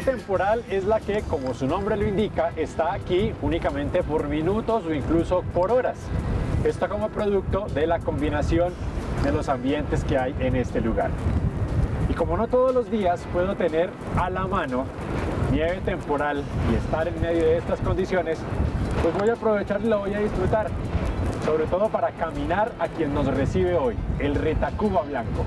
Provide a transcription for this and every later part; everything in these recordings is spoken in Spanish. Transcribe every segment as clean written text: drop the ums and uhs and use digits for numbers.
temporal es la que, como su nombre lo indica, está aquí únicamente por minutos o incluso por horas. Esto como producto de la combinación de los ambientes que hay en este lugar. Y como no todos los días puedo tener a la mano nieve temporal y estar en medio de estas condiciones, pues voy a aprovechar y lo voy a disfrutar, sobre todo para caminar a quien nos recibe hoy, el Ritacuba Blanco.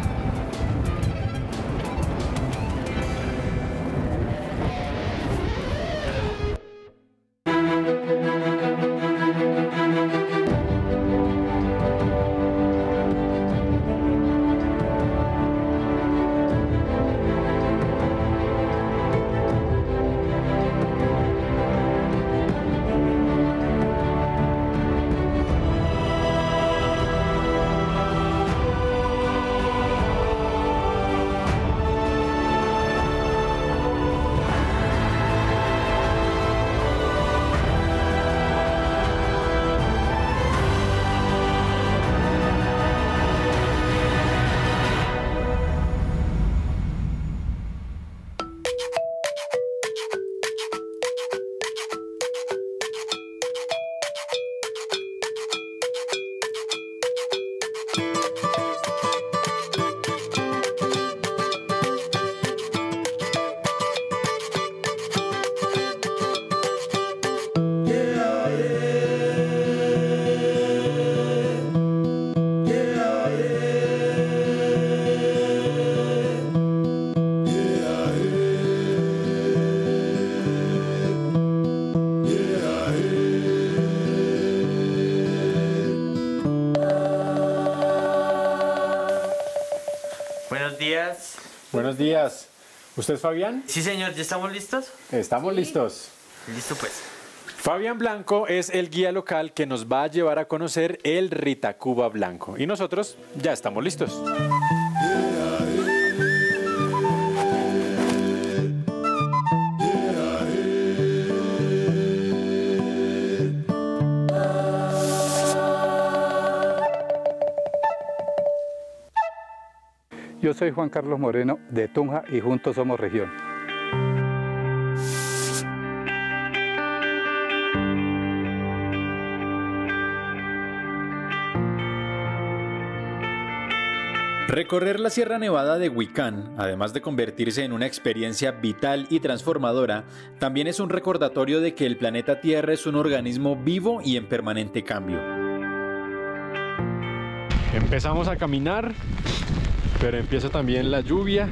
Buenos días. Buenos días. ¿Usted es Fabián? Sí, señor, ¿ya estamos listos? Estamos listos. Listo, pues. Fabián Blanco es el guía local que nos va a llevar a conocer el Ritacuba Blanco. Y nosotros ya estamos listos. Yo soy Juan Carlos Moreno de Tunja y juntos somos región. Recorrer la Sierra Nevada de Huicán, además de convertirse en una experiencia vital y transformadora, también es un recordatorio de que el planeta Tierra es un organismo vivo y en permanente cambio. Empezamos a caminar, pero empieza también la lluvia.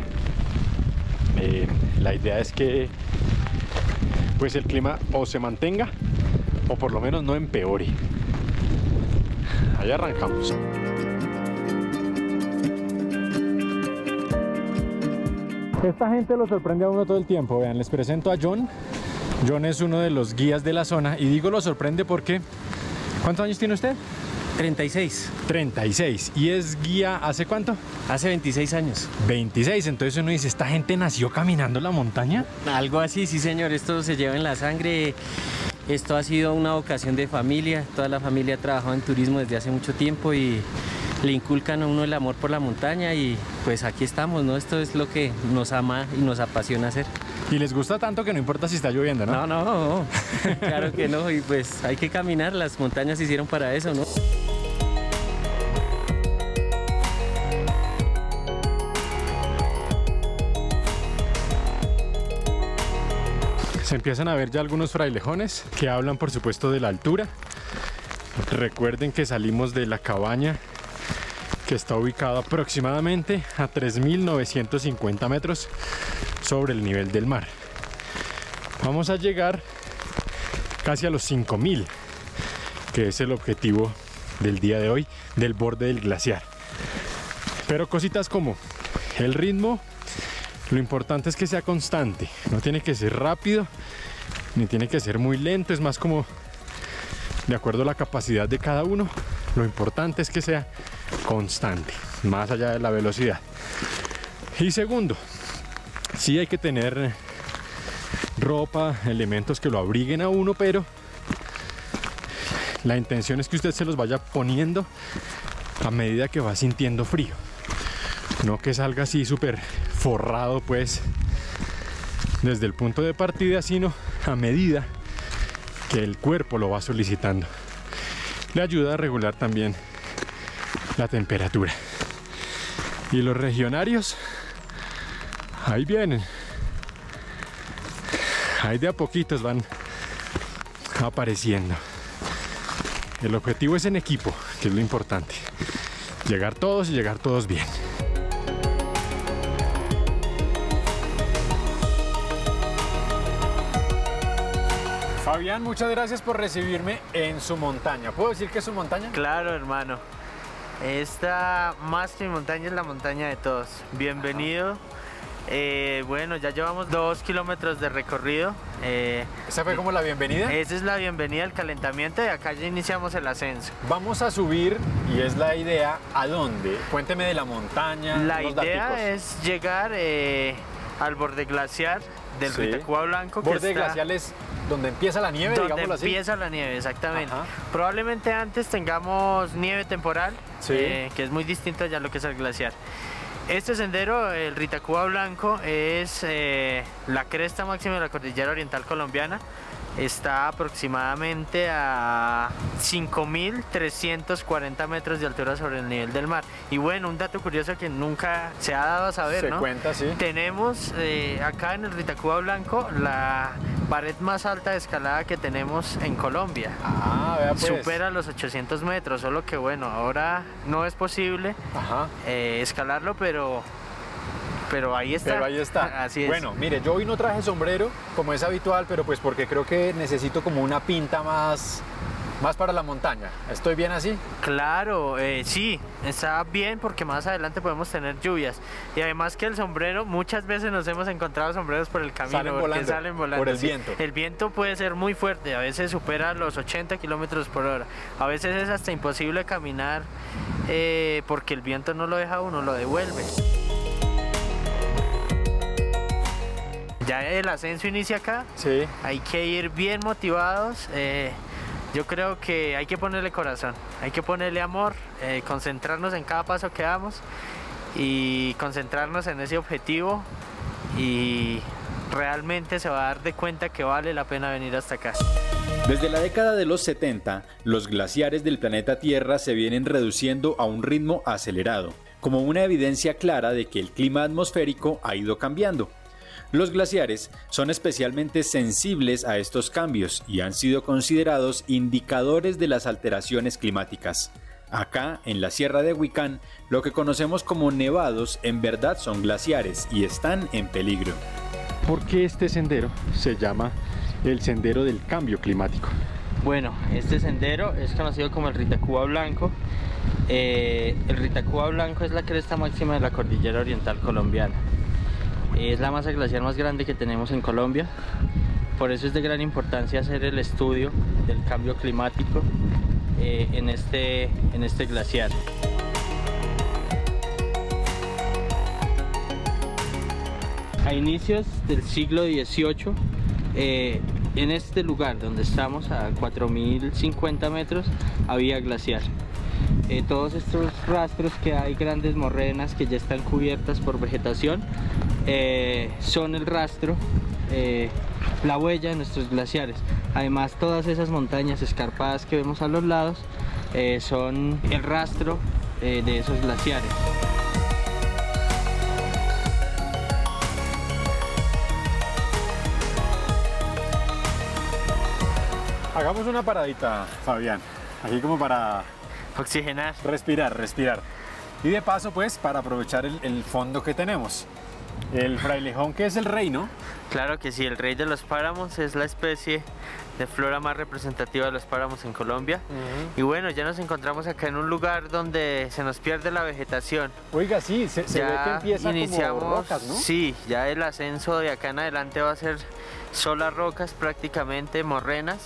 La idea es que pues el clima o se mantenga o por lo menos no empeore. Ahí arrancamos. Esta gente lo sorprende a uno todo el tiempo. Vean, les presento a John. John es uno de los guías de la zona y digo lo sorprende porque... ¿Cuántos años tiene usted? 36. 36. ¿Y es guía hace cuánto? Hace 26 años. 26, entonces uno dice, ¿esta gente nació caminando la montaña? Algo así, sí señor, esto se lleva en la sangre. Esto ha sido una vocación de familia. Toda la familia ha trabajado en turismo desde hace mucho tiempo y le inculcan a uno el amor por la montaña y pues aquí estamos, ¿no? Esto es lo que nos ama y nos apasiona hacer. Y les gusta tanto que no importa si está lloviendo, ¿no? No, claro que no, y pues hay que caminar, las montañas se hicieron para eso, ¿no? Se empiezan a ver ya algunos frailejones que hablan por supuesto de la altura. Recuerden que salimos de la cabaña que está ubicada aproximadamente a 3.950 metros sobre el nivel del mar. Vamos a llegar casi a los 5.000, que es el objetivo del día de hoy, del borde del glaciar. Pero cositas como el ritmo, lo importante es que sea constante, no tiene que ser rápido, ni tiene que ser muy lento, es más como de acuerdo a la capacidad de cada uno. Lo importante es que sea constante, más allá de la velocidad. Y segundo, sí hay que tener ropa, elementos que lo abriguen a uno, pero la intención es que usted se los vaya poniendo a medida que va sintiendo frío. No que salga así súper forrado pues desde el punto de partida, sino a medida que el cuerpo lo va solicitando. Le ayuda a regular también la temperatura. Y los regionarios, ahí vienen. Ahí de a poquitos van apareciendo. El objetivo es en equipo, que es lo importante. Llegar todos y llegar todos bien. Fabián, muchas gracias por recibirme en su montaña. ¿Puedo decir que es su montaña? Claro, hermano. Esta más que mi montaña es la montaña de todos. Bienvenido. Bueno, ya llevamos 2 kilómetros de recorrido. ¿Esa fue como la bienvenida? Esa es la bienvenida, el calentamiento, y acá ya iniciamos el ascenso. Vamos a subir, y es la idea, ¿a dónde? Cuénteme de la montaña. La unos idea daticos. es llegar al borde glaciar del Sí. Ritacúa Blanco. Borde glacial es donde empieza la nieve, donde digámoslo así. empieza la nieve, exactamente. Ajá. Probablemente antes tengamos nieve temporal, Sí. que es muy distinto ya a lo que es el glaciar. Este sendero, el Ritacúa Blanco, es la cresta máxima de la cordillera oriental colombiana. Está aproximadamente a 5.340 metros de altura sobre el nivel del mar. Y bueno, un dato curioso que nunca se ha dado a saber, Se ¿no? cuenta, sí. Tenemos acá en el Ritacúa Blanco la pared más alta de escalada que tenemos en Colombia. Ah, vea pues. Supera los 800 metros, solo que bueno, ahora no es posible Ajá. escalarlo, pero ahí está. Pero ahí está. Así es. Bueno, mire, yo hoy no traje sombrero como es habitual, pero pues porque creo que necesito como una pinta más para la montaña. ¿Estoy bien así? Claro, sí, está bien porque más adelante podemos tener lluvias. Y además que el sombrero, muchas veces nos hemos encontrado sombreros por el camino. Salen porque volando, salen volando. por el Sí. viento. El viento puede ser muy fuerte, a veces supera los 80 kilómetros por hora. A veces es hasta imposible caminar porque el viento no lo deja a uno, lo devuelve. Ya el ascenso inicia acá. Sí. Hay que ir bien motivados. Yo creo que hay que ponerle corazón, hay que ponerle amor, concentrarnos en cada paso que damos y concentrarnos en ese objetivo, y realmente se va a dar de cuenta que vale la pena venir hasta acá. Desde la década de los 70, los glaciares del planeta Tierra se vienen reduciendo a un ritmo acelerado, como una evidencia clara de que el clima atmosférico ha ido cambiando. Los glaciares son especialmente sensibles a estos cambios y han sido considerados indicadores de las alteraciones climáticas. Acá, en la Sierra de Huicán, lo que conocemos como nevados en verdad son glaciares y están en peligro. ¿Por qué este sendero se llama el sendero del cambio climático? Bueno, este sendero es conocido como el Ritacúa Blanco. El Ritacúa Blanco es la cresta máxima de la cordillera oriental colombiana. Es la masa glaciar más grande que tenemos en Colombia. Por eso es de gran importancia hacer el estudio del cambio climático en este glaciar. A inicios del siglo XVIII, en este lugar donde estamos, a 4.050 metros, había glaciar. Todos estos rastros que hay, grandes morrenas que ya están cubiertas por vegetación, son el rastro, la huella de nuestros glaciares. Además, todas esas montañas escarpadas que vemos a los lados son el rastro de esos glaciares. Hagamos una paradita, Fabián, aquí como para Oxigenar. respirar. Y de paso, pues, para aprovechar el fondo que tenemos. El frailejón, que es el rey, ¿no? Claro que sí, el rey de los páramos es la especie de flora más representativa de los páramos en Colombia. Y bueno, ya nos encontramos acá en un lugar donde se nos pierde la vegetación. Oiga, sí, se ve que empieza iniciamos, como rocas, ¿no? Sí, ya el ascenso de acá en adelante va a ser solas rocas, prácticamente morrenas.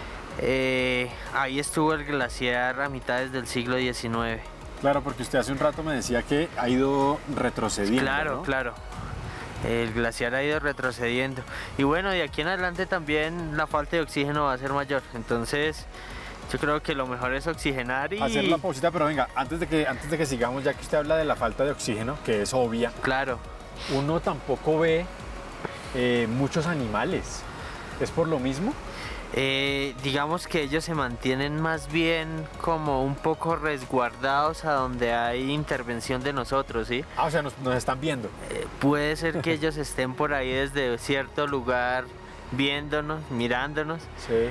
Ahí estuvo el glaciar a mitades del siglo XIX. Claro, porque usted hace un rato me decía que ha ido retrocediendo, Claro, ¿no? claro. El glaciar ha ido retrocediendo. Y bueno, de aquí en adelante también la falta de oxígeno va a ser mayor. Entonces, yo creo que lo mejor es oxigenar y... Hacer la pausita, pero venga, antes de que sigamos, ya que usted habla de la falta de oxígeno, que es obvia, Claro. uno tampoco ve muchos animales. ¿Es por lo mismo? Digamos que ellos se mantienen más bien como un poco resguardados a donde hay intervención de nosotros, ¿sí? Ah, o sea, nos están viendo. Puede ser que ellos estén por ahí desde cierto lugar viéndonos, mirándonos. Sí.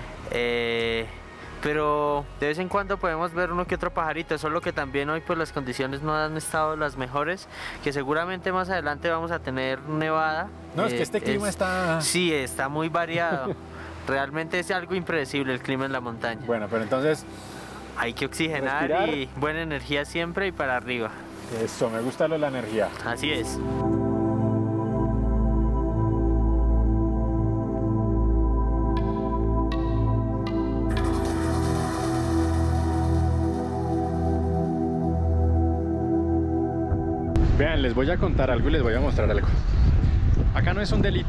Pero de vez en cuando podemos ver uno que otro pajarito, solo que también hoy pues las condiciones no han estado las mejores, que seguramente más adelante vamos a tener nevada. No, es que este clima está... Sí, está muy variado. Realmente es algo impredecible el clima en la montaña. Bueno, pero entonces... Hay que oxigenar respirar. Y buena energía siempre y para arriba. Eso, me gusta la energía. Así es. Vean, les voy a contar algo y les voy a mostrar algo. Acá no es un delito.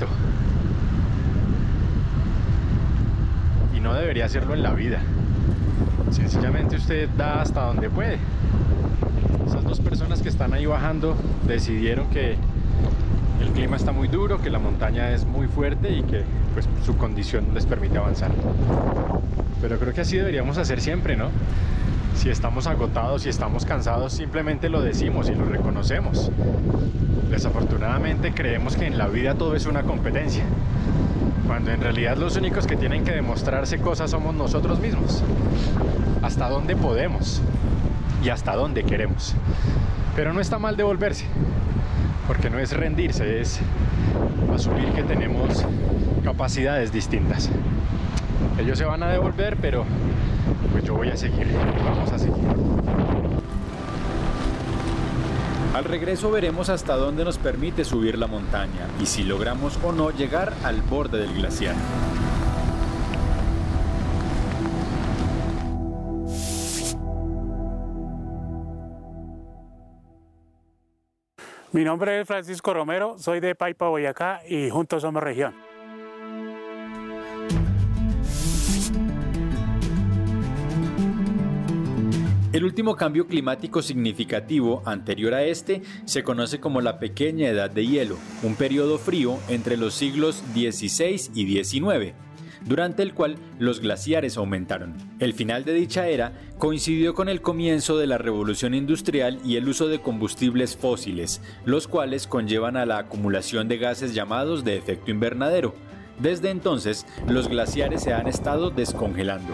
Y no debería hacerlo en la vida. Sencillamente usted da hasta donde puede. Esas dos personas que están ahí bajando decidieron que el clima está muy duro, que la montaña es muy fuerte y que pues su condición no les permite avanzar. Pero creo que así deberíamos hacer siempre, ¿no? Si estamos agotados, si estamos cansados, simplemente lo decimos y lo reconocemos. Desafortunadamente creemos que en la vida todo es una competencia, cuando en realidad los únicos que tienen que demostrarse cosas somos nosotros mismos. Hasta dónde podemos y hasta dónde queremos. Pero no está mal devolverse, porque no es rendirse, es asumir que tenemos capacidades distintas. Ellos se van a devolver, pero pues yo voy a seguir, vamos a seguir. Al regreso veremos hasta dónde nos permite subir la montaña y si logramos o no llegar al borde del glaciar. Mi nombre es Francisco Romero, soy de Paipa, Boyacá y juntos somos región. El último cambio climático significativo anterior a este se conoce como la Pequeña Edad de Hielo, un periodo frío entre los siglos XVI y XIX, durante el cual los glaciares aumentaron. El final de dicha era coincidió con el comienzo de la revolución industrial y el uso de combustibles fósiles, los cuales conllevan a la acumulación de gases llamados de efecto invernadero. Desde entonces, los glaciares se han estado descongelando.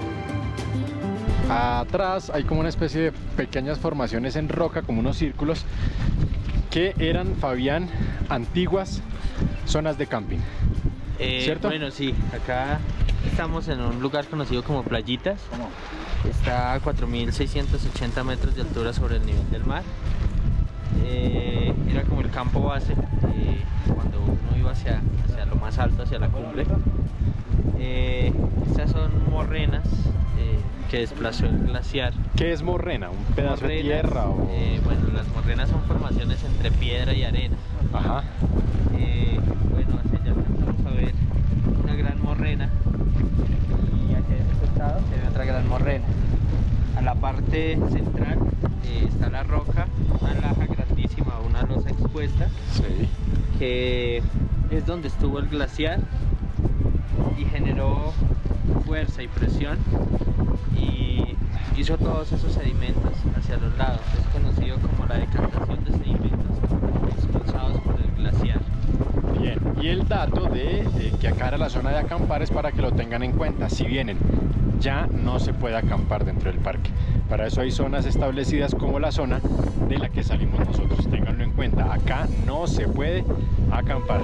Atrás hay como una especie de pequeñas formaciones en roca, como unos círculos, que eran, Fabián, antiguas zonas de camping. ¿Cierto? Bueno, sí, acá estamos en un lugar conocido como Playitas. Está a 4.680 metros de altura sobre el nivel del mar. Era como el campo base cuando uno iba hacia lo más alto, hacia la cumbre. Estas son morrenas que desplazó el glaciar. ¿Qué es morrena? ¿Un pedazo de tierra? O... bueno, las morrenas son formaciones entre piedra y arena. Ajá. Bueno, hacia allá vamos a ver una gran morrena y hacia ese costado se ve otra gran morrena. A la parte central está la roca, una laja grandísima, una losa expuesta, Sí. que es donde estuvo el glaciar y generó fuerza y presión y hizo todos esos sedimentos hacia los lados. Es conocido como la decantación de sedimentos expulsados por el glaciar. Bien, y el dato de que acá era la zona de acampar es para que lo tengan en cuenta. Si vienen, ya no se puede acampar dentro del parque. Para eso hay zonas establecidas como la zona de la que salimos nosotros. Ténganlo en cuenta, acá no se puede acampar.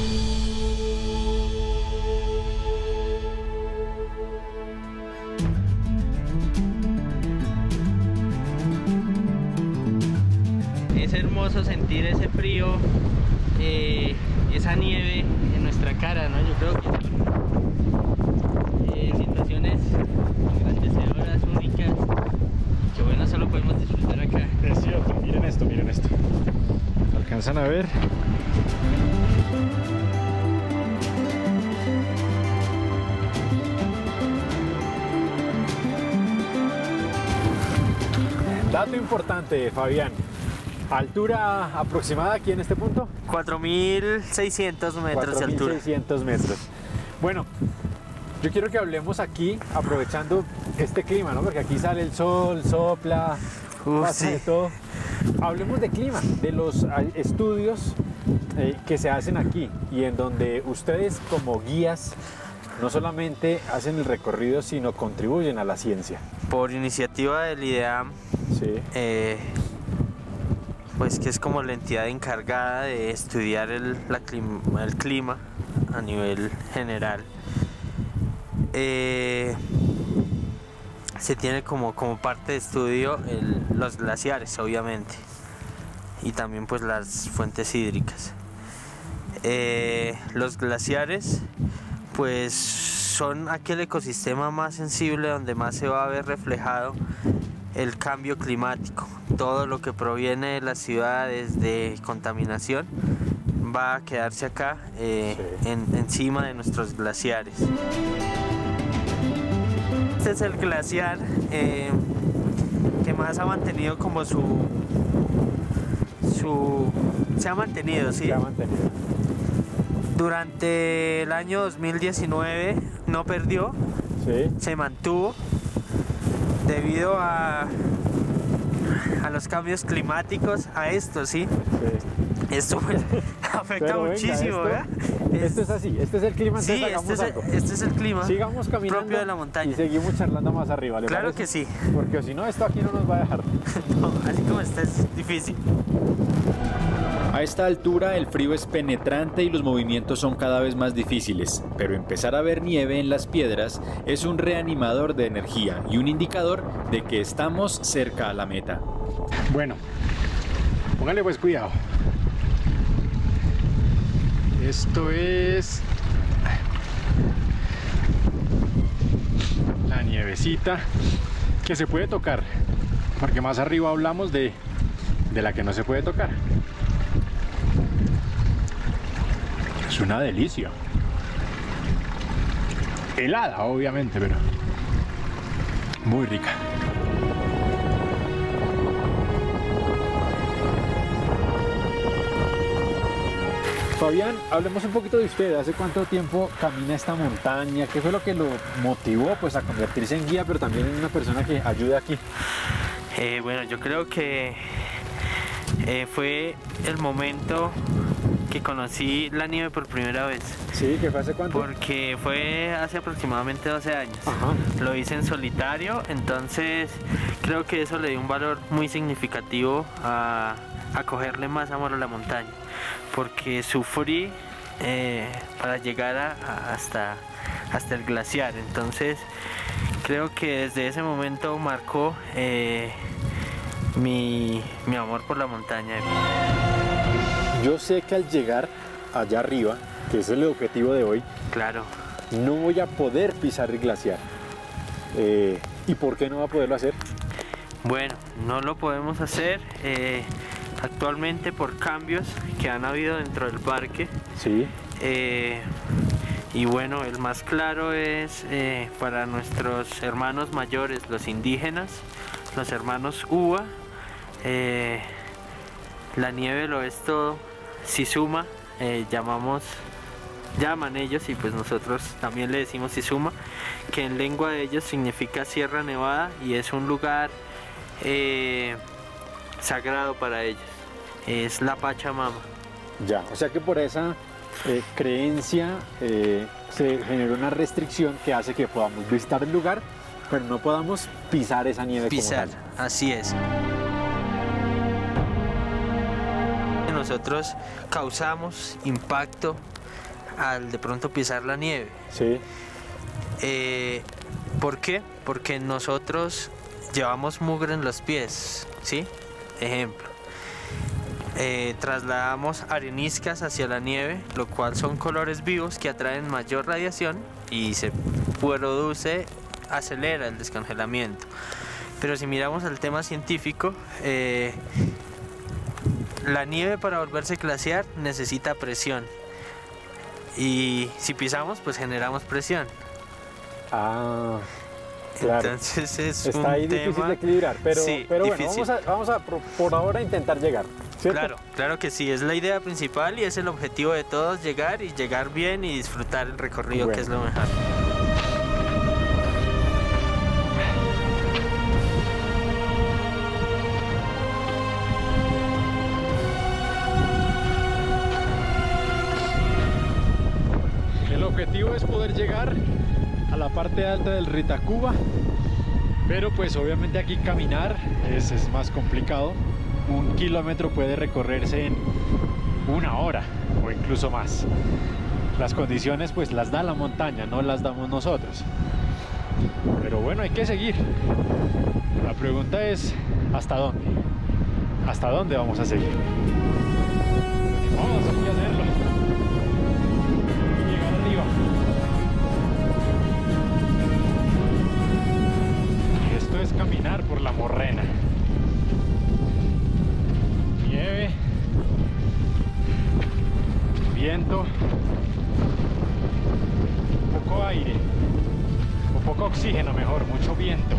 Es hermoso sentir ese frío, esa nieve en nuestra cara, ¿no? Yo creo que situaciones engrandecedoras, únicas, que bueno, solo podemos disfrutar acá. Es cierto, miren esto, miren esto. ¿Alcanzan a ver? Dato importante, Fabián. ¿Altura aproximada aquí en este punto? 4.600 metros de altura. 4.600 metros. Bueno, yo quiero que hablemos aquí, aprovechando este clima, ¿no? Porque aquí sale el sol, sopla, pasa sí. de todo. Hablemos de clima, de los estudios que se hacen aquí y en donde ustedes como guías no solamente hacen el recorrido, sino contribuyen a la ciencia. Por iniciativa del IDEAM, Sí. pues que es como la entidad encargada de estudiar el clima a nivel general. Se tiene como parte de estudio los glaciares, obviamente, y también pues las fuentes hídricas. Los glaciares pues son aquel ecosistema más sensible donde más se va a ver reflejado el cambio climático. Todo lo que proviene de las ciudades de contaminación va a quedarse acá encima de nuestros glaciares. Este es el glaciar que más ha mantenido como se ha mantenido, ¿sí? Se ha mantenido. Durante el año 2019 no perdió, Sí. se mantuvo debido a los cambios climáticos, a esto, ¿sí? Sí. Esto pues, afecta Pero venga, muchísimo, esto, ¿verdad? Esto es así, este es el clima, entonces Sí, hagamos algo. este es el clima Sigamos caminando propio de la montaña. y seguimos charlando más arriba, ¿le Claro parece? que sí. Porque si no, esto aquí no nos va a dejar. No, así como está es difícil. A esta altura el frío es penetrante y los movimientos son cada vez más difíciles, pero empezar a ver nieve en las piedras es un reanimador de energía y un indicador de que estamos cerca a la meta. Bueno, póngale pues cuidado. Esto es la nievecita que se puede tocar, porque más arriba hablamos de la que no se puede tocar. Es una delicia. Helada, obviamente, pero muy rica. Fabián, hablemos un poquito de usted. ¿Hace cuánto tiempo camina esta montaña? ¿Qué fue lo que lo motivó pues, a convertirse en guía, pero también en una persona que ayuda aquí? Bueno, yo creo que fue el momento que conocí la nieve por primera vez. Sí, ¿qué fue hace cuánto? Porque fue hace aproximadamente 12 años. Ajá. Lo hice en solitario, entonces creo que eso le dio un valor muy significativo a cogerle más amor a la montaña. Porque sufrí para llegar hasta el glaciar. Entonces creo que desde ese momento marcó mi amor por la montaña. Yo sé que al llegar allá arriba, que ese es el objetivo de hoy, Claro. no voy a poder pisar el glaciar. ¿Y por qué no va a poderlo hacer? Bueno, no lo podemos hacer actualmente por cambios que han habido dentro del parque. Sí. Y bueno, el más claro es para nuestros hermanos mayores, los indígenas, los hermanos Uva. La nieve lo es todo. Sisuma, llaman ellos y pues nosotros también le decimos Sisuma, que en lengua de ellos significa Sierra Nevada y es un lugar sagrado para ellos. Es la Pachamama. Ya, o sea que por esa creencia se generó una restricción que hace que podamos visitar el lugar, pero no podamos pisar esa nieve Pisar, como así es. Nosotros causamos impacto al de pronto pisar la nieve. tal. Sí. ¿Por qué? Porque nosotros llevamos mugre en los pies, ¿sí? Ejemplo. Trasladamos areniscas hacia la nieve, lo cual son colores vivos que atraen mayor radiación y se produce, acelera el descongelamiento. Pero si miramos el tema científico, la nieve para volverse glaciar necesita presión y si pisamos pues generamos presión. Ah. Claro. Entonces es Está un ahí difícil tema... de equilibrar, pero, Sí, pero bueno, difícil. vamos a por ahora intentar llegar, ¿cierto? Claro, claro que sí, es la idea principal y es el objetivo de todos, llegar y llegar bien y disfrutar el recorrido, Bueno. que es lo mejor. El objetivo es poder llegar a la parte alta del Ritacuba, pero pues obviamente aquí caminar es más complicado. 1 kilómetro puede recorrerse en 1 hora o incluso más. Las condiciones pues las da la montaña, no las damos nosotros. Pero bueno, hay que seguir. La pregunta es, ¿hasta dónde? ¿Hasta dónde vamos a seguir? Vamos, hay que hacerlo. Llegar arriba. Esto es caminar por la morrena. Nieve, viento, poco aire, o poco oxígeno mejor, mucho viento.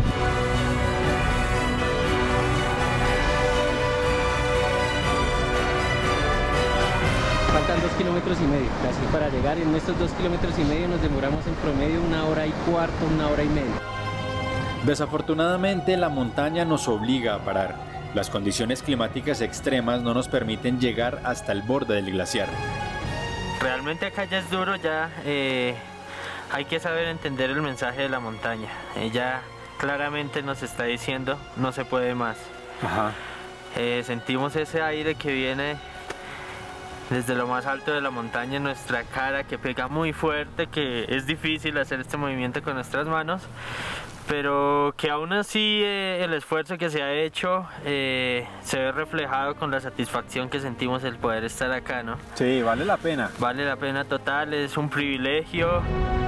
Faltan 2,5 kilómetros casi para llegar. En estos 2,5 kilómetros nos demoramos en promedio 1 hora y cuarto, 1 hora y media. Desafortunadamente, la montaña nos obliga a parar. Las condiciones climáticas extremas no nos permiten llegar hasta el borde del glaciar. Realmente acá ya es duro, ya hay que saber entender el mensaje de la montaña. Ella claramente nos está diciendo, no se puede más. Ajá. Sentimos ese aire que viene desde lo más alto de la montaña en nuestra cara, que pega muy fuerte, que es difícil hacer este movimiento con nuestras manos, pero que aún así el esfuerzo que se ha hecho se ve reflejado con la satisfacción que sentimos el poder estar acá, ¿no? Sí, vale la pena. Vale la pena total, es un privilegio.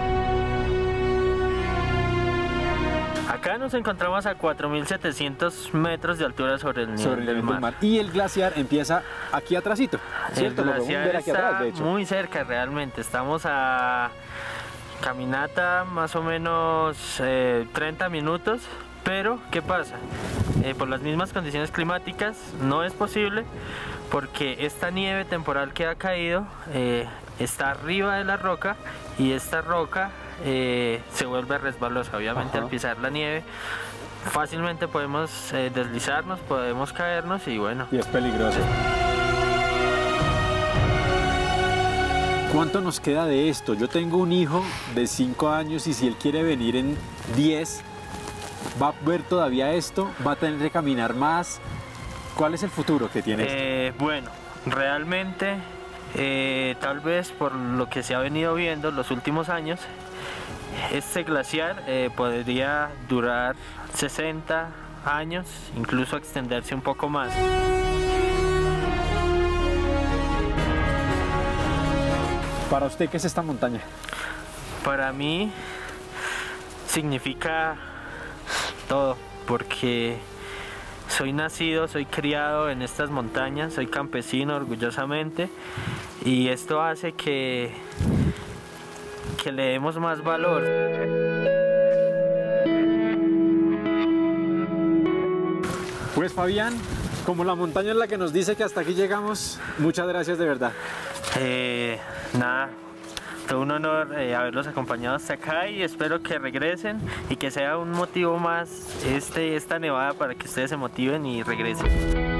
Acá nos encontramos a 4.700 metros de altura sobre el nivel del mar. Y el glaciar empieza aquí atrásito, ¿cierto? El Lo podemos glaciar ver aquí está atrás, de hecho. muy cerca realmente, estamos a caminata más o menos 30 minutos, pero ¿qué pasa? Por las mismas condiciones climáticas no es posible, porque esta nieve temporal que ha caído está arriba de la roca y esta roca se vuelve resbalosa. Obviamente al pisar la nieve fácilmente podemos deslizarnos, podemos caernos y bueno. Y es peligroso. ¿Cuánto nos queda de esto? Yo tengo un hijo de 5 años y si él quiere venir en 10, ¿va a ver todavía esto? ¿Va a tener que caminar más? ¿Cuál es el futuro que tiene esto? Bueno, realmente tal vez por lo que se ha venido viendo en los últimos años, este glaciar podría durar 60 años, incluso extenderse un poco más. ¿Para usted qué es esta montaña? Para mí significa todo, porque soy nacido, soy criado en estas montañas, soy campesino orgullosamente, y esto hace que le demos más valor. Pues Fabián, como la montaña es la que nos dice que hasta aquí llegamos, muchas gracias de verdad. Nada, todo un honor haberlos acompañado hasta acá y espero que regresen y que sea un motivo más esta nevada para que ustedes se motiven y regresen.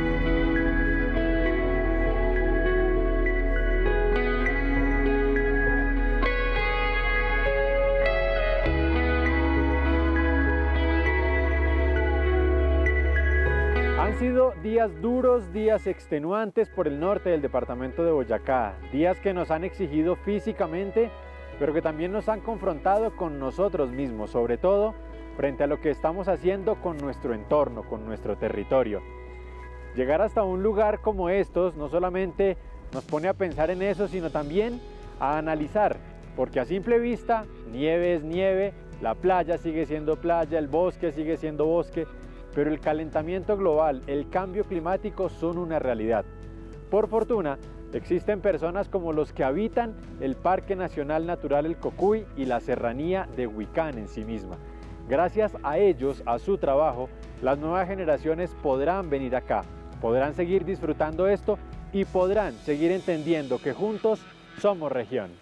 Han sido días duros, días extenuantes por el norte del departamento de Boyacá, días que nos han exigido físicamente, pero que también nos han confrontado con nosotros mismos, sobre todo frente a lo que estamos haciendo con nuestro entorno, con nuestro territorio. Llegar hasta un lugar como estos no solamente nos pone a pensar en eso, sino también a analizar, porque a simple vista, nieve es nieve, la playa sigue siendo playa, el bosque sigue siendo bosque, pero el calentamiento global, el cambio climático son una realidad. Por fortuna, existen personas como los que habitan el Parque Nacional Natural El Cocuy y la serranía de Huicán en sí misma. Gracias a ellos, a su trabajo, las nuevas generaciones podrán venir acá, podrán seguir disfrutando esto y podrán seguir entendiendo que juntos somos región.